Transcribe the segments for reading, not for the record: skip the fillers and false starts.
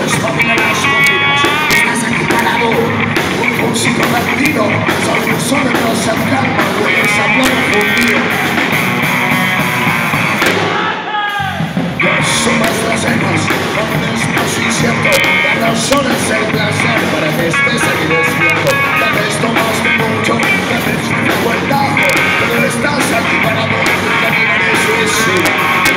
desfamina las comidas. Estás aquí parado, un músico perdido, sobre un sol de rosa calma, hueles a plomo fundido. Ya sumas las cenas, con un espacio incierto, la razón es el placer para que estés aquí despierto. Tal vez tomaste mucho, tal vez te fue el tajo, pero estás aquí parado, tu caminaré suicida.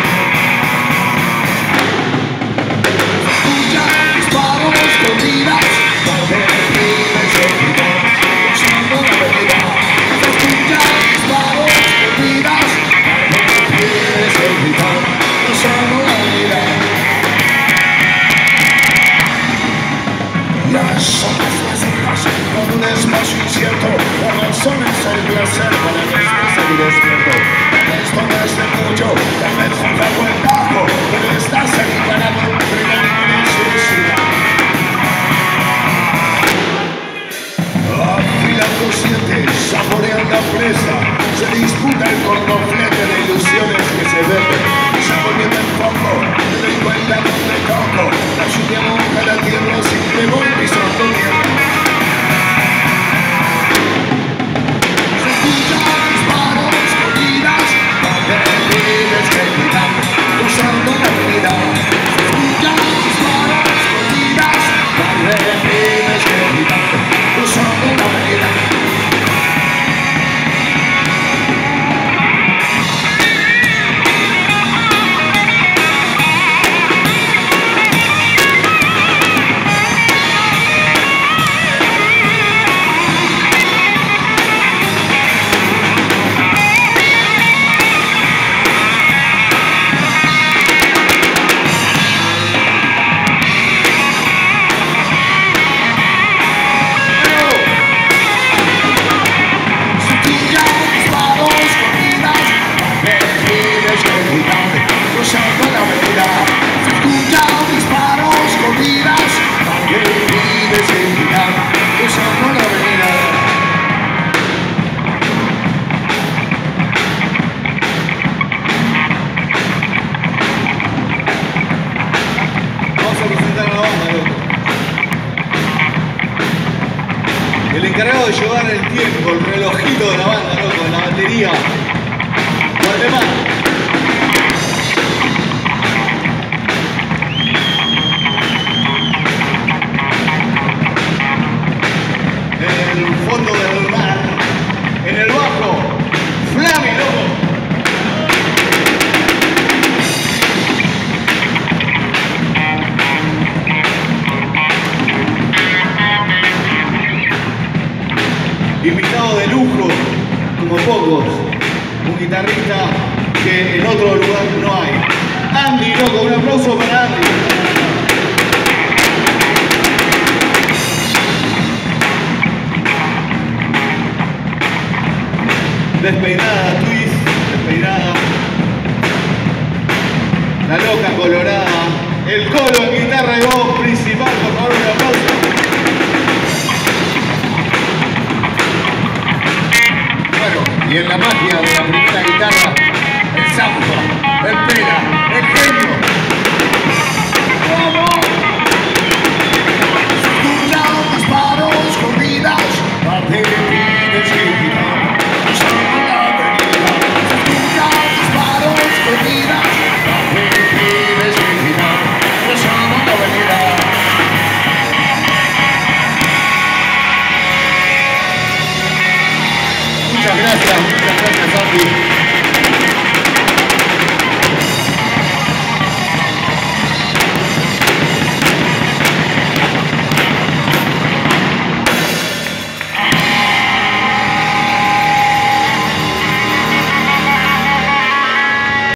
Escucha disparos, corridas, tal vez vives en mi voz, usando la realidad. Escucha disparos, corridas, tal vez vives en mi voz, usando la realidad. Las sombras las dejas con un espacio incierto. La razón es el placer para que estés aquí despierto. Tal vez tomaste mucho, tal vez un trago el tajo, pero estás aquí parado en tu camino de suicida. Afilan los dientes, saborean la presa, se disputa el cornoflete de ilusiones que se beben. Se volviendo en fondo, te doy cuenta donde toco, la lluvia moja la tierra sin que voy pisando tierra. Se escuchan disparos, corridas, tal vez vives que gritar, usando la vida. Se escuchan disparos, corridas, tal vez vives que gritar, usando la vida. El encargado de llevar el tiempo, el relojito de la banda, loco, la batería. Guatemala. En el fondo del mar, en el bajo, Flami, loco. Invitado de lujo, como pocos, un guitarrista que en otro lugar no hay. Andy, loco, un aplauso para Andy. Despeinada